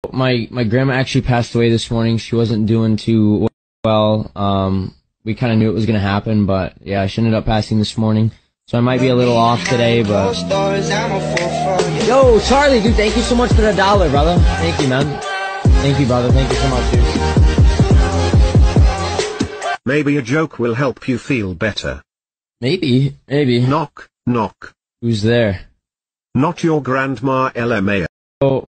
My grandma actually passed away this morning. She wasn't doing too well. We kind of knew it was gonna happen, but yeah, she ended up passing this morning. So I might be a little off today, but... Yo, Charlie, dude, thank you so much for the $1, brother. Thank you, man. Thank you, brother. Thank you so much, dude. Maybe a joke will help you feel better. Maybe. Knock, knock. Who's there? Not your grandma, lmao. Oh.